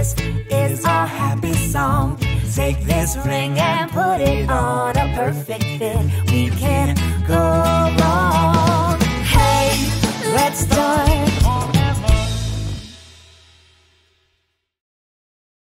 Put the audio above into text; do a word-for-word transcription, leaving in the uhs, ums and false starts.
This is our happy song. Take this ring and put it on a perfect fit. We can go